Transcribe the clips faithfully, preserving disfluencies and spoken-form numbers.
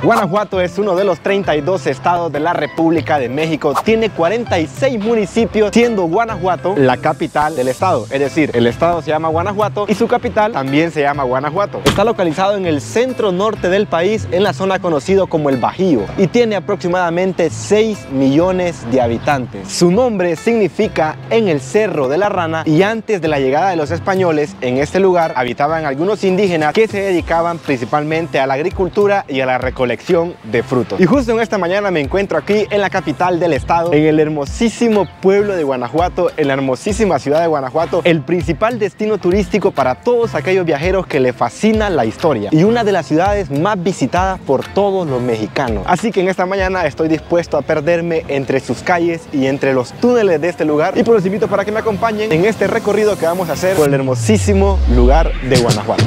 Guanajuato es uno de los treinta y dos estados de la República de México. Tiene cuarenta y seis municipios, siendo Guanajuato la capital del estado. Es decir, el estado se llama Guanajuato y su capital también se llama Guanajuato. Está localizado en el centro norte del país, en la zona conocida como el Bajío, y tiene aproximadamente seis millones de habitantes. Su nombre significa en el Cerro de la Rana, y antes de la llegada de los españoles en este lugar habitaban algunos indígenas que se dedicaban principalmente a la agricultura y a la recolección de frutos. Y justo en esta mañana me encuentro aquí en la capital del estado, en el hermosísimo pueblo de Guanajuato, en la hermosísima ciudad de Guanajuato, el principal destino turístico para todos aquellos viajeros que le fascina la historia y una de las ciudades más visitadas por todos los mexicanos. Así que en esta mañana estoy dispuesto a perderme entre sus calles y entre los túneles de este lugar, y pues los invito para que me acompañen en este recorrido que vamos a hacer por el hermosísimo lugar de Guanajuato.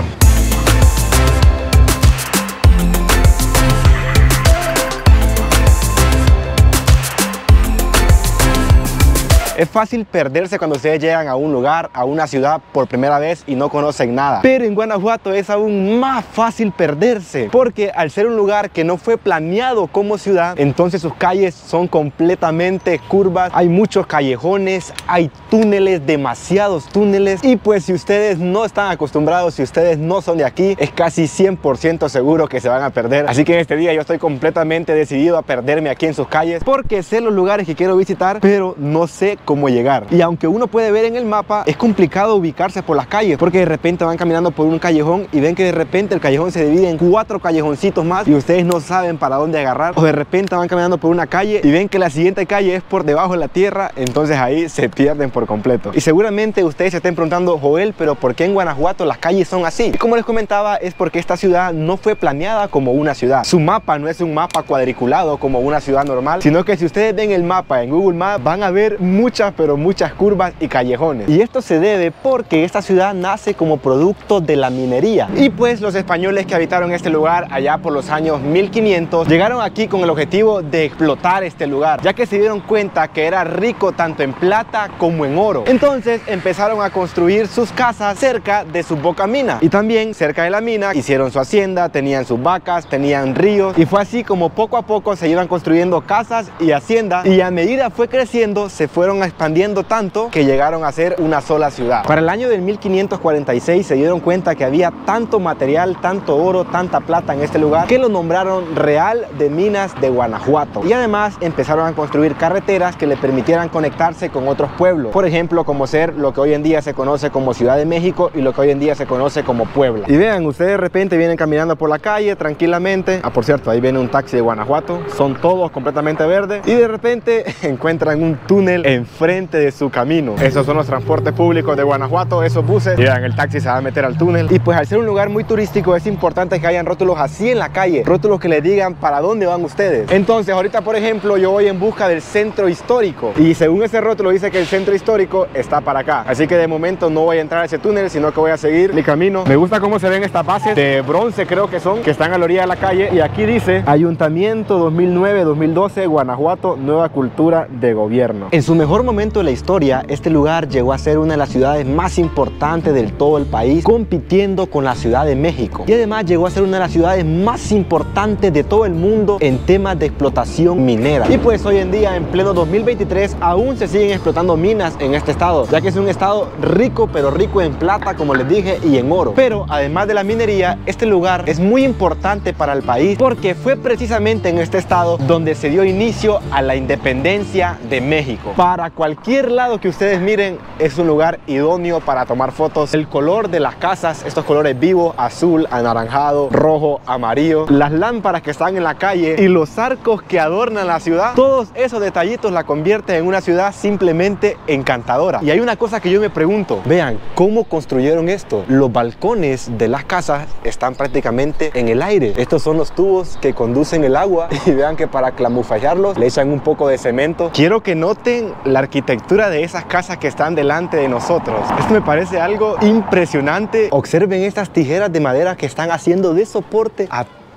Es fácil perderse cuando ustedes llegan a un lugar, a una ciudad por primera vez y no conocen nada. Pero en Guanajuato es aún más fácil perderse, porque al ser un lugar que no fue planeado como ciudad, entonces sus calles son completamente curvas, hay muchos callejones, hay túneles, demasiados túneles, y pues si ustedes no están acostumbrados, si ustedes no son de aquí, es casi cien por ciento seguro que se van a perder. Así que en este día yo estoy completamente decidido a perderme aquí en sus calles, porque sé los lugares que quiero visitar, pero no sé cómo llegar. Y aunque uno puede ver en el mapa, es complicado ubicarse por las calles, porque de repente van caminando por un callejón y ven que de repente el callejón se divide en cuatro callejoncitos más y ustedes no saben para dónde agarrar, o de repente van caminando por una calle y ven que la siguiente calle es por debajo de la tierra, entonces ahí se pierden por completo. Y seguramente ustedes se estén preguntando: Joel, pero ¿por qué en Guanajuato las calles son así? Y como les comentaba, es porque esta ciudad no fue planeada como una ciudad. Su mapa no es un mapa cuadriculado como una ciudad normal, sino que si ustedes ven el mapa en Google Maps, van a ver muchas pero muchas curvas y callejones, y esto se debe porque esta ciudad nace como producto de la minería, y pues los españoles que habitaron este lugar allá por los años mil quinientos llegaron aquí con el objetivo de explotar este lugar, ya que se dieron cuenta que era rico tanto en plata como en oro. Entonces empezaron a construir sus casas cerca de su boca mina, y también cerca de la mina hicieron su hacienda, tenían sus vacas, tenían ríos, y fue así como poco a poco se iban construyendo casas y haciendas, y a medida fue creciendo se fueron expandiendo tanto que llegaron a ser una sola ciudad. Para el año del mil quinientos cuarenta y seis se dieron cuenta que había tanto material, tanto oro, tanta plata en este lugar, que lo nombraron Real de Minas de Guanajuato, y además empezaron a construir carreteras que le permitieran conectarse con otros pueblos, por ejemplo como ser lo que hoy en día se conoce como Ciudad de México y lo que hoy en día se conoce como Puebla. Y vean, ustedes de repente vienen caminando por la calle tranquilamente. Ah, por cierto, ahí viene un taxi de Guanajuato, son todos completamente verdes, y de repente encuentran un túnel en frente de su camino. Esos son los transportes públicos de Guanajuato, esos buses. Y vean, el taxi se va a meter al túnel, y pues al ser un lugar muy turístico es importante que hayan rótulos así en la calle, rótulos que les digan para dónde van ustedes. Entonces ahorita por ejemplo yo voy en busca del centro histórico, y según ese rótulo dice que el centro histórico está para acá, así que de momento no voy a entrar a ese túnel, sino que voy a seguir mi camino. Me gusta cómo se ven estas bases de bronce, creo que son, que están a la orilla de la calle, y aquí dice Ayuntamiento dos mil nueve dos mil doce Guanajuato, nueva cultura de gobierno. En su mejor momento de la historia, este lugar llegó a ser una de las ciudades más importantes del todo el país, compitiendo con la Ciudad de México, y además llegó a ser una de las ciudades más importantes de todo el mundo en temas de explotación minera. Y pues hoy en día, en pleno dos mil veintitrés, aún se siguen explotando minas en este estado, ya que es un estado rico, pero rico en plata, como les dije, y en oro. Pero además de la minería, este lugar es muy importante para el país, porque fue precisamente en este estado donde se dio inicio a la independencia de México. Para cualquier lado que ustedes miren, es un lugar idóneo para tomar fotos. El color de las casas, estos colores vivos, azul, anaranjado, rojo, amarillo, las lámparas que están en la calle y los arcos que adornan la ciudad, todos esos detallitos la convierten en una ciudad simplemente encantadora. Y hay una cosa que yo me pregunto: vean cómo construyeron esto. Los balcones de las casas están prácticamente en el aire. Estos son los tubos que conducen el agua, y vean que para camuflajearlos le echan un poco de cemento. Quiero que noten la arquitectura de esas casas que están delante de nosotros. Esto me parece algo impresionante. Observen estas tijeras de madera que están haciendo de soporte a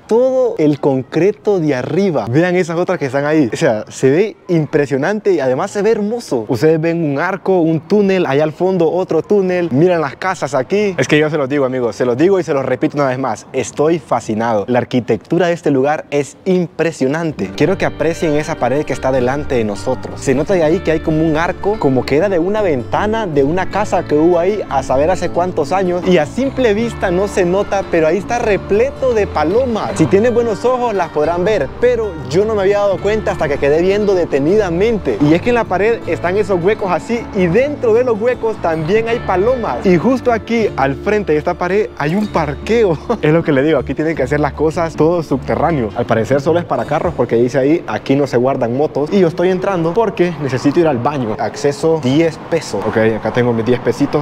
todo el concreto de arriba. Vean esas otras que están ahí. O sea, se ve impresionante y además se ve hermoso. Ustedes ven un arco, un túnel, allá al fondo otro túnel. Miren las casas aquí. Es que yo se los digo, amigos, se los digo y se los repito una vez más. Estoy fascinado. La arquitectura de este lugar es impresionante. Quiero que aprecien esa pared que está delante de nosotros. Se nota de ahí que hay como un arco, como que era de una ventana de una casa que hubo ahí a saber hace cuántos años. Y a simple vista no se nota, pero ahí está repleto de palomas. Si tienen buenos ojos las podrán ver, pero yo no me había dado cuenta hasta que quedé viendo detenidamente. Y es que en la pared están esos huecos así y dentro de los huecos también hay palomas. Y justo aquí al frente de esta pared hay un parqueo. Es lo que le digo, aquí tienen que hacer las cosas todo subterráneo. Al parecer solo es para carros porque dice ahí, aquí no se guardan motos. Y yo estoy entrando porque necesito ir al baño. Acceso diez pesos. Ok, acá tengo mis diez pesitos.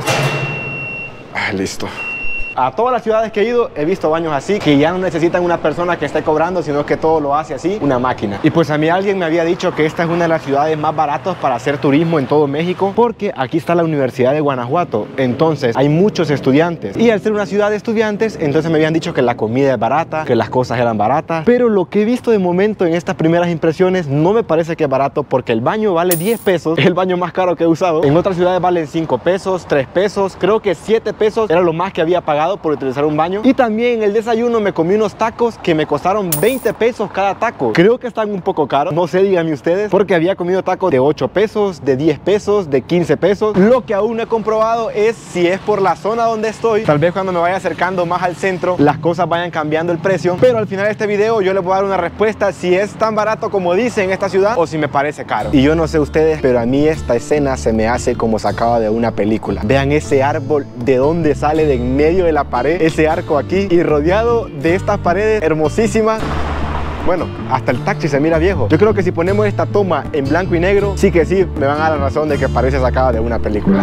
Ah, listo. A todas las ciudades que he ido he visto baños así, que ya no necesitan una persona que esté cobrando, sino que todo lo hace así una máquina. Y pues a mí alguien me había dicho que esta es una de las ciudades más baratas para hacer turismo en todo México, porque aquí está la Universidad de Guanajuato, entonces hay muchos estudiantes. Y al ser una ciudad de estudiantes, entonces me habían dicho que la comida es barata, que las cosas eran baratas. Pero lo que he visto de momento en estas primeras impresiones no me parece que es barato, porque el baño vale diez pesos, es el baño más caro que he usado. En otras ciudades valen cinco pesos, tres pesos, creo que siete pesos era lo más que había pagado por utilizar un baño. Y también en el desayuno me comí unos tacos que me costaron veinte pesos cada taco. Creo que están un poco caros, no sé, díganme ustedes, porque había comido tacos de ocho pesos, de diez pesos, de quince pesos. Lo que aún no he comprobado es si es por la zona donde estoy. Tal vez cuando me vaya acercando más al centro las cosas vayan cambiando el precio, pero al final de este video yo les voy a dar una respuesta si es tan barato como dice en esta ciudad o si me parece caro. Y yo no sé ustedes, pero a mí esta escena se me hace como sacada de una película. Vean ese árbol de donde sale de en medio de la pared, ese arco aquí y rodeado de estas paredes hermosísimas. Bueno, hasta el taxi se mira viejo. Yo creo que si ponemos esta toma en blanco y negro, sí que sí me van a dar la razón de que parece sacada de una película.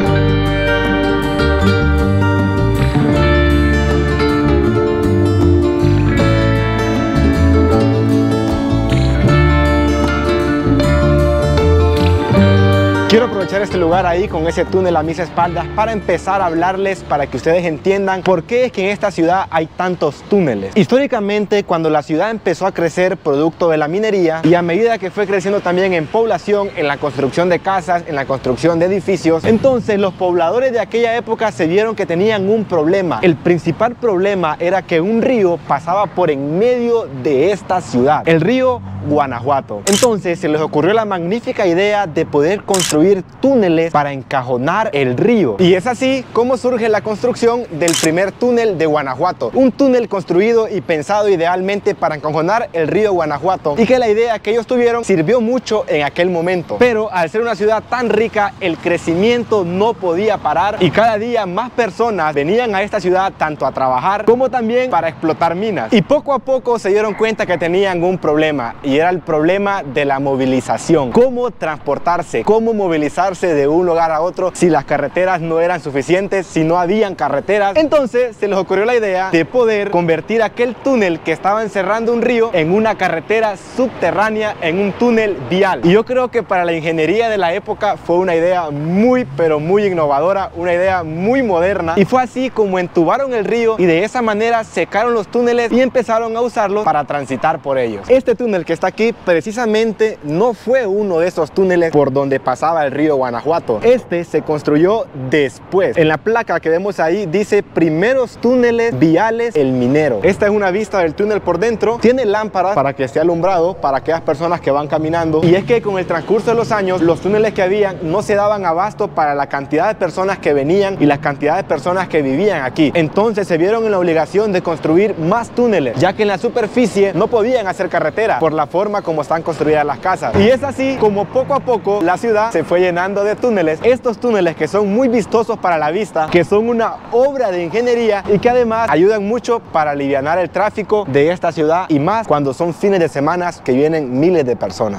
Quiero aprovechar este lugar ahí con ese túnel a mis espaldas para empezar a hablarles, para que ustedes entiendan por qué es que en esta ciudad hay tantos túneles. Históricamente, cuando la ciudad empezó a crecer producto de la minería y a medida que fue creciendo también en población, en la construcción de casas, en la construcción de edificios, entonces los pobladores de aquella época se vieron que tenían un problema. El principal problema era que un río pasaba por en medio de esta ciudad, el río Guanajuato. Entonces se les ocurrió la magnífica idea de poder construir túneles para encajonar el río. Y es así como surge la construcción del primer túnel de Guanajuato. Un túnel construido y pensado idealmente para encajonar el río Guanajuato, y que la idea que ellos tuvieron sirvió mucho en aquel momento. Pero al ser una ciudad tan rica, el crecimiento no podía parar y cada día más personas venían a esta ciudad tanto a trabajar como también para explotar minas. Y poco a poco se dieron cuenta que tenían un problema, y era el problema de la movilización. Cómo transportarse, cómo movilizarse de un lugar a otro si las carreteras no eran suficientes, si no habían carreteras. Entonces se les ocurrió la idea de poder convertir aquel túnel que estaba encerrando un río en una carretera subterránea, en un túnel vial. Y yo creo que para la ingeniería de la época fue una idea muy pero muy innovadora, una idea muy moderna, y fue así como entubaron el río y de esa manera secaron los túneles y empezaron a usarlos para transitar por ellos. Este túnel que está aquí precisamente no fue uno de esos túneles por donde pasaba el río Guanajuato. Este se construyó después. En la placa que vemos ahí dice primeros túneles viales El Minero. Esta es una vista del túnel por dentro. Tiene lámparas para que esté alumbrado para aquellas personas que van caminando. Y es que con el transcurso de los años los túneles que habían no se daban abasto para la cantidad de personas que venían y la cantidad de personas que vivían aquí. Entonces se vieron en la obligación de construir más túneles, ya que en la superficie no podían hacer carretera por la forma como están construidas las casas. Y es así como poco a poco la ciudad se fue llenando de túneles. Estos túneles que son muy vistosos para la vista, que son una obra de ingeniería y que además ayudan mucho para alivianar el tráfico de esta ciudad, y más cuando son fines de semana que vienen miles de personas.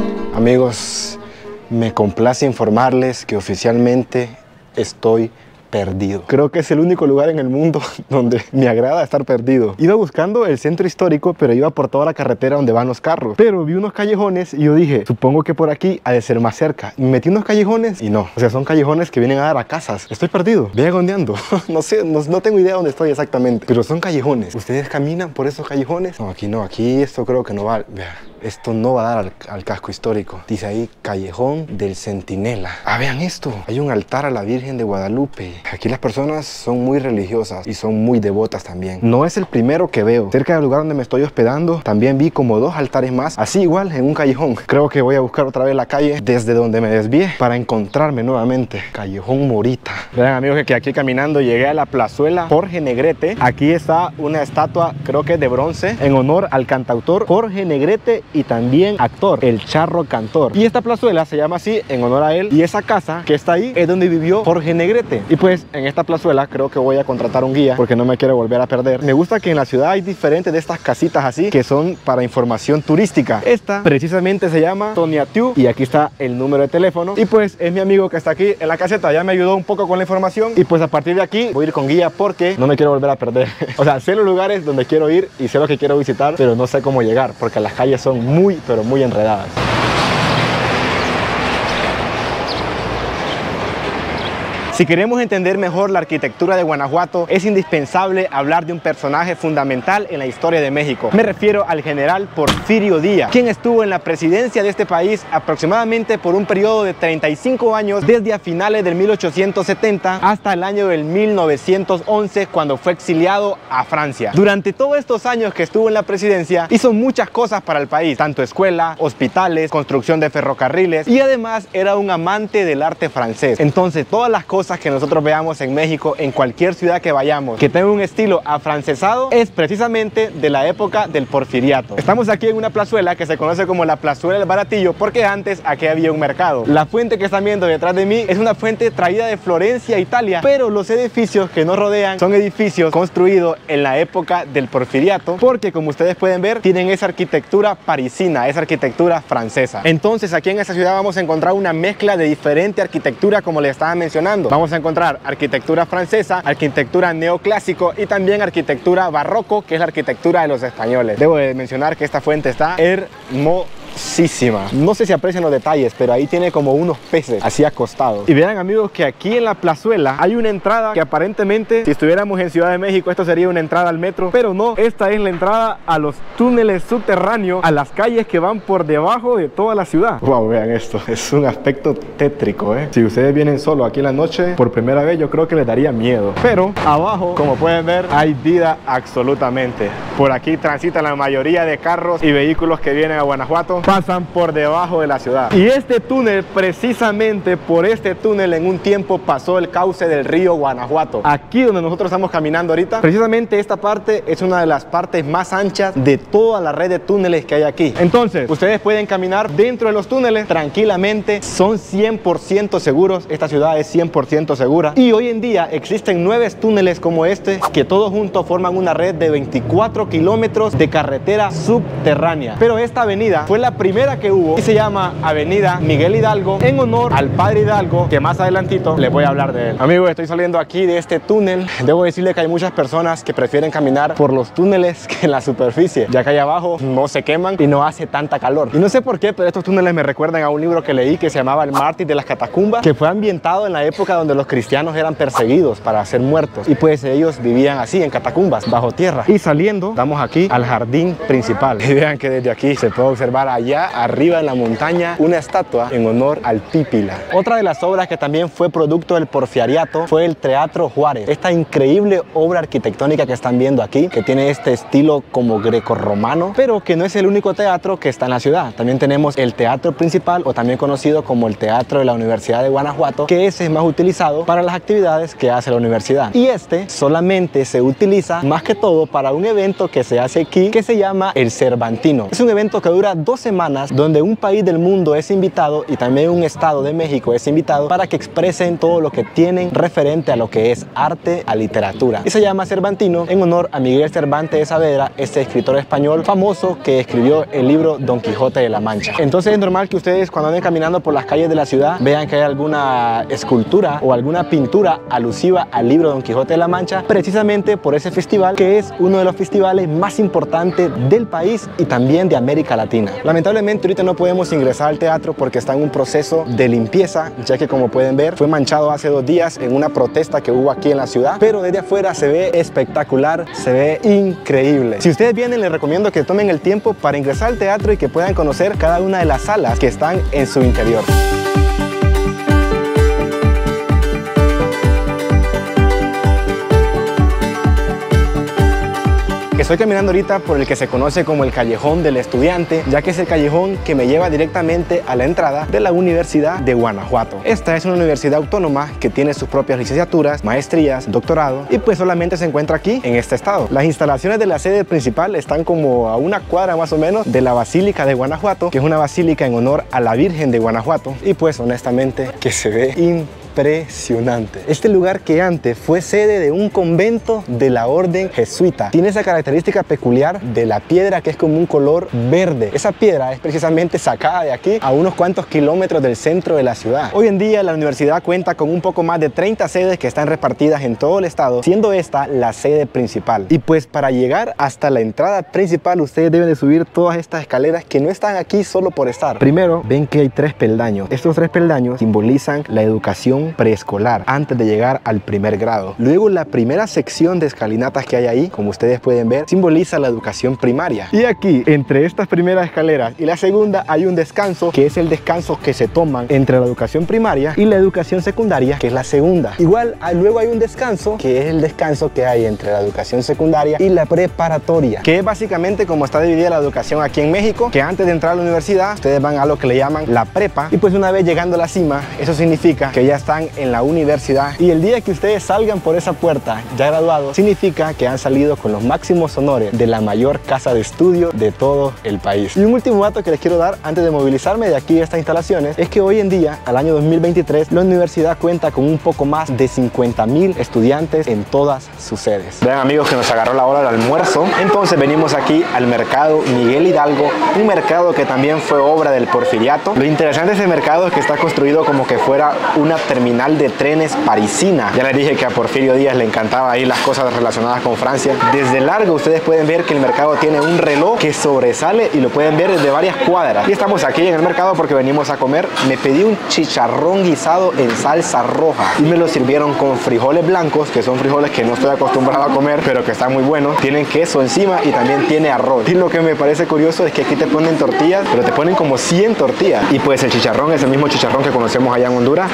Amigos, me complace informarles que oficialmente estoy perdido. Creo que es el único lugar en el mundo donde me agrada estar perdido. Iba buscando el centro histórico, pero iba por toda la carretera donde van los carros. Pero vi unos callejones y yo dije, supongo que por aquí ha de ser más cerca. Me metí unos callejones y no. O sea, son callejones que vienen a dar a casas. Estoy perdido. Voy agondeando. No sé, no, no tengo idea dónde estoy exactamente. Pero son callejones. ¿Ustedes caminan por esos callejones? No, aquí no. Aquí esto creo que no va. Vea. Esto no va a dar al, al casco histórico. Dice ahí, Callejón del Centinela. Ah, vean esto. Hay un altar a la Virgen de Guadalupe. Aquí las personas son muy religiosas y son muy devotas también. No es el primero que veo. Cerca del lugar donde me estoy hospedando, también vi como dos altares más, así igual, en un callejón. Creo que voy a buscar otra vez la calle desde donde me desvié para encontrarme nuevamente. Callejón Morita. Vean, amigos, que aquí caminando llegué a la plazuela Jorge Negrete. Aquí está una estatua, creo que de bronce, en honor al cantautor Jorge Negrete y también actor, el Charro Cantor. Y esta plazuela se llama así en honor a él. Y esa casa que está ahí es donde vivió Jorge Negrete. Y pues en esta plazuela creo que voy a contratar un guía porque no me quiero volver a perder. Me gusta que en la ciudad hay diferentes de estas casitas así que son para información turística. Esta precisamente se llama Toniatiu y aquí está el número de teléfono. Y pues es mi amigo que está aquí en la caseta. Ya me ayudó un poco con la información. Y pues a partir de aquí voy a ir con guía porque no me quiero volver a perder. O sea, sé los lugares donde quiero ir y sé lo que quiero visitar, pero no sé cómo llegar porque las calles son muy, pero muy enredadas. Si queremos entender mejor la arquitectura de Guanajuato, es indispensable hablar de un personaje fundamental en la historia de México. Me refiero al general Porfirio Díaz, quien estuvo en la presidencia de este país aproximadamente por un periodo de treinta y cinco años, desde a finales del mil ochocientos setenta hasta el año del mil novecientos once, cuando fue exiliado a Francia. Durante todos estos años que estuvo en la presidencia, hizo muchas cosas para el país, tanto escuela, hospitales, construcción de ferrocarriles, y además era un amante del arte francés. Entonces, todas las cosas que nosotros veamos en México, en cualquier ciudad que vayamos, que tenga un estilo afrancesado, es precisamente de la época del porfiriato. Estamos aquí en una plazuela que se conoce como la plazuela del Baratillo, porque antes aquí había un mercado. La fuente que están viendo detrás de mí es una fuente traída de Florencia, Italia, pero los edificios que nos rodean son edificios construidos en la época del porfiriato, porque como ustedes pueden ver, tienen esa arquitectura parisina, esa arquitectura francesa. Entonces aquí en esta ciudad vamos a encontrar una mezcla de diferente arquitectura, como les estaba mencionando. Vamos a encontrar arquitectura francesa, arquitectura neoclásico y también arquitectura barroco, que es la arquitectura de los españoles. Debo de mencionar que esta fuente está hermosa. No sé si aprecian los detalles, pero ahí tiene como unos peces así acostados. Y vean, amigos, que aquí en la plazuela hay una entrada que aparentemente, si estuviéramos en Ciudad de México, esto sería una entrada al metro, pero no, esta es la entrada a los túneles subterráneos, a las calles que van por debajo de toda la ciudad. Wow, vean esto, es un aspecto tétrico, ¿eh? Si ustedes vienen solo aquí en la noche por primera vez, yo creo que les daría miedo. Pero abajo, como pueden ver, hay vida absolutamente. Por aquí transitan la mayoría de carros y vehículos que vienen a Guanajuato, pasan por debajo de la ciudad. Y este túnel, precisamente por este túnel, en un tiempo pasó el cauce del río Guanajuato. Aquí donde nosotros estamos caminando ahorita, precisamente esta parte es una de las partes más anchas de toda la red de túneles que hay aquí. Entonces, ustedes pueden caminar dentro de los túneles tranquilamente, son cien por ciento seguros. Esta ciudad es cien por ciento segura. Y hoy en día existen nueve túneles como este, que todos juntos forman una red de veinticuatro kilómetros de carretera subterránea. Pero esta avenida fue la primera que hubo y se llama Avenida Miguel Hidalgo, en honor al padre Hidalgo, que más adelantito les voy a hablar de él. Amigos, estoy saliendo aquí de este túnel. Debo decirle que hay muchas personas que prefieren caminar por los túneles que en la superficie, ya que allá abajo no se queman y no hace tanta calor. Y no sé por qué, pero estos túneles me recuerdan a un libro que leí que se llamaba El mártir de las catacumbas, que fue ambientado en la época donde los cristianos eran perseguidos para ser muertos, y pues ellos vivían así en catacumbas, bajo tierra. Y saliendo, damos aquí al jardín principal. Y vean que desde aquí se puede observar allá arriba en la montaña una estatua en honor al Pípila. Otra de las obras que también fue producto del porfiriato fue el Teatro Juárez. Esta increíble obra arquitectónica que están viendo aquí, que tiene este estilo como grecorromano, pero que no es el único teatro que está en la ciudad. También tenemos el Teatro Principal, o también conocido como el Teatro de la Universidad de Guanajuato, que ese es más utilizado para las actividades que hace la universidad. Y este solamente se utiliza más que todo para un evento que se hace aquí, que se llama el Cervantino. Es un evento que dura dos semanas donde un país del mundo es invitado y también un estado de México es invitado para que expresen todo lo que tienen referente a lo que es arte, a literatura. Y se llama Cervantino en honor a Miguel Cervantes de Saavedra, este escritor español famoso que escribió el libro Don Quijote de la Mancha. Entonces es normal que ustedes cuando anden caminando por las calles de la ciudad vean que hay alguna escultura o alguna pintura alusiva al libro Don Quijote de la Mancha, precisamente por ese festival que es uno de los festivales más importantes del país y también de América Latina. Lamentablemente ahorita no podemos ingresar al teatro porque está en un proceso de limpieza, ya que como pueden ver fue manchado hace dos días en una protesta que hubo aquí en la ciudad, pero desde afuera se ve espectacular, se ve increíble. Si ustedes vienen, les recomiendo que tomen el tiempo para ingresar al teatro y que puedan conocer cada una de las salas que están en su interior. Estoy caminando ahorita por el que se conoce como el Callejón del Estudiante, ya que es el callejón que me lleva directamente a la entrada de la Universidad de Guanajuato. Esta es una universidad autónoma que tiene sus propias licenciaturas, maestrías, doctorado y pues solamente se encuentra aquí en este estado. Las instalaciones de la sede principal están como a una cuadra más o menos de la Basílica de Guanajuato, que es una basílica en honor a la Virgen de Guanajuato y pues honestamente que se ve impresionante. Impresionante. Este lugar que antes fue sede de un convento de la orden jesuita tiene esa característica peculiar de la piedra que es como un color verde. Esa piedra es precisamente sacada de aquí a unos cuantos kilómetros del centro de la ciudad. Hoy en día la universidad cuenta con un poco más de treinta sedes que están repartidas en todo el estado, siendo esta la sede principal. Y pues para llegar hasta la entrada principal ustedes deben de subir todas estas escaleras que no están aquí solo por estar. Primero ven que hay tres peldaños. Estos tres peldaños simbolizan la educación preescolar antes de llegar al primer grado. Luego la primera sección de escalinatas que hay ahí, como ustedes pueden ver, simboliza la educación primaria. Y aquí, entre estas primeras escaleras y la segunda, hay un descanso que es el descanso que se toman entre la educación primaria y la educación secundaria, que es la segunda. Igual, luego hay un descanso que es el descanso que hay entre la educación secundaria y la preparatoria, que es básicamente como está dividida la educación aquí en México, que antes de entrar a la universidad ustedes van a lo que le llaman la prepa y pues una vez llegando a la cima, eso significa que ya están en la universidad y el día que ustedes salgan por esa puerta ya graduados significa que han salido con los máximos honores de la mayor casa de estudio de todo el país. Y un último dato que les quiero dar antes de movilizarme de aquí de estas instalaciones es que hoy en día, al año dos mil veintitrés, la universidad cuenta con un poco más de cincuenta mil estudiantes en todas sus sedes. Vean amigos que nos agarró la hora del almuerzo, entonces venimos aquí al mercado Miguel Hidalgo, un mercado que también fue obra del Porfiriato. Lo interesante de ese mercado es que está construido como que fuera una terminal de trenes parisina. Ya les dije que a Porfirio Díaz le encantaba ahí las cosas relacionadas con Francia. Desde largo ustedes pueden ver que el mercado tiene un reloj que sobresale y lo pueden ver desde varias cuadras. Y estamos aquí en el mercado porque venimos a comer. Me pedí un chicharrón guisado en salsa roja y me lo sirvieron con frijoles blancos, que son frijoles que no estoy acostumbrado a comer, pero que están muy buenos. Tienen queso encima y también tiene arroz. Y lo que me parece curioso es que aquí te ponen tortillas, pero te ponen como cien tortillas. Y pues el chicharrón es el mismo chicharrón que conocemos allá en Honduras.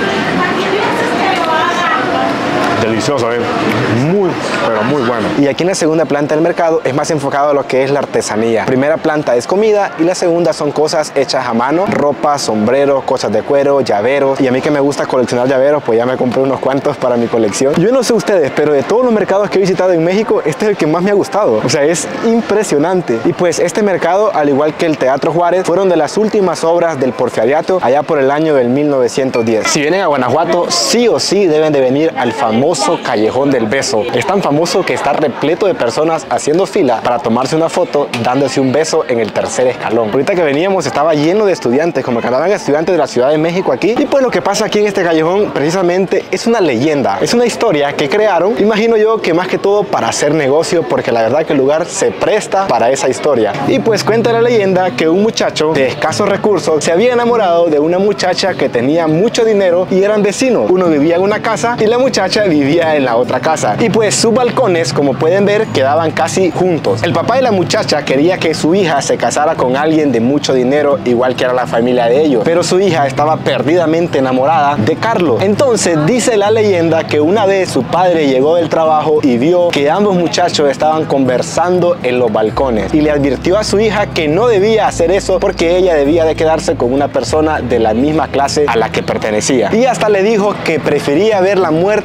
Delicioso, ¿eh? Muy, pero muy bueno. Y aquí en la segunda planta del mercado es más enfocado a lo que es la artesanía. Primera planta es comida y la segunda son cosas hechas a mano, ropa, sombreros, cosas de cuero, llaveros. Y a mí que me gusta coleccionar llaveros, pues ya me compré unos cuantos para mi colección. Yo no sé ustedes, pero de todos los mercados que he visitado en México, este es el que más me ha gustado. O sea, es impresionante. Y pues este mercado, al igual que el Teatro Juárez, fueron de las últimas obras del Porfiriato allá por el año del mil novecientos diez. Si vienen a Guanajuato, sí o sí deben de venir al famoso Callejón del Beso. Es tan famoso que está repleto de personas haciendo fila para tomarse una foto dándose un beso en el tercer escalón. Ahorita que veníamos estaba lleno de estudiantes, como que andaban estudiantes de la Ciudad de México aquí. Y pues lo que pasa aquí en este callejón precisamente es una leyenda, es una historia que crearon, imagino yo que más que todo para hacer negocio, porque la verdad que el lugar se presta para esa historia. Y pues cuenta la leyenda que un muchacho de escasos recursos se había enamorado de una muchacha que tenía mucho dinero y eran vecinos. Uno vivía en una casa y la muchacha vivía en la otra casa. Y pues sus balcones, como pueden ver, quedaban casi juntos. El papá de la muchacha quería que su hija se casara con alguien de mucho dinero, igual que era la familia de ellos, pero su hija estaba perdidamente enamorada de Carlos. Entonces dice la leyenda que una vez su padre llegó del trabajo y vio que ambos muchachos estaban conversando en los balcones y le advirtió a su hija que no debía hacer eso porque ella debía de quedarse con una persona de la misma clase a la que pertenecía. Y hasta le dijo que prefería verla muerta antes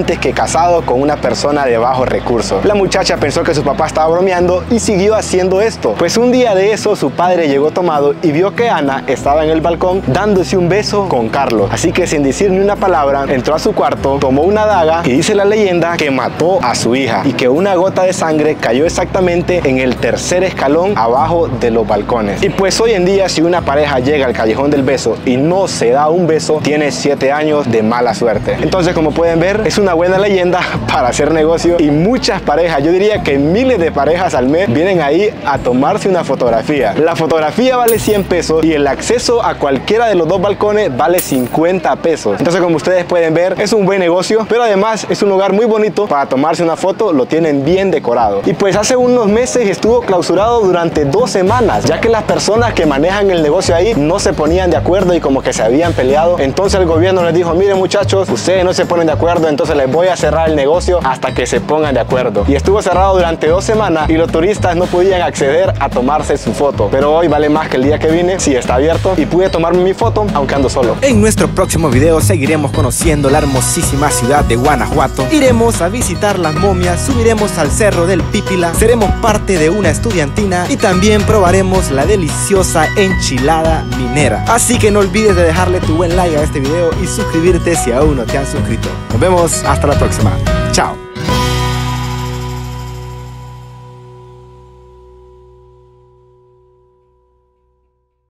antes que casado con una persona de bajos recursos. La muchacha pensó que su papá estaba bromeando y siguió haciendo esto. Pues un día de eso su padre llegó tomado y vio que Ana estaba en el balcón dándose un beso con Carlos. Así que sin decir ni una palabra, entró a su cuarto, tomó una daga y dice la leyenda que mató a su hija y que una gota de sangre cayó exactamente en el tercer escalón abajo de los balcones. Y pues hoy en día, si una pareja llega al callejón del beso y no se da un beso, tiene siete años de mala suerte. Entonces, como pueden ver, es una buena leyenda para hacer negocio y muchas parejas, yo diría que miles de parejas al mes vienen ahí a tomarse una fotografía. La fotografía vale cien pesos y el acceso a cualquiera de los dos balcones vale cincuenta pesos. Entonces, como ustedes pueden ver, es un buen negocio, pero además es un lugar muy bonito para tomarse una foto, lo tienen bien decorado. Y pues hace unos meses estuvo clausurado durante dos semanas, ya que las personas que manejan el negocio ahí no se ponían de acuerdo y como que se habían peleado. Entonces el gobierno les dijo: miren muchachos, ustedes no se ponen de acuerdo, entonces les voy a cerrar el negocio hasta que se pongan de acuerdo. Y estuvo cerrado durante dos semanas y los turistas no podían acceder a tomarse su foto. Pero hoy vale más que el día que vine, sí está abierto y pude tomarme mi foto aunque ando solo. En nuestro próximo video seguiremos conociendo la hermosísima ciudad de Guanajuato. Iremos a visitar las momias, subiremos al cerro del Pípila, seremos parte de una estudiantina y también probaremos la deliciosa enchilada minera. Así que no olvides de dejarle tu buen like a este video y suscribirte si aún no te han suscrito. Nos vemos hasta la próxima.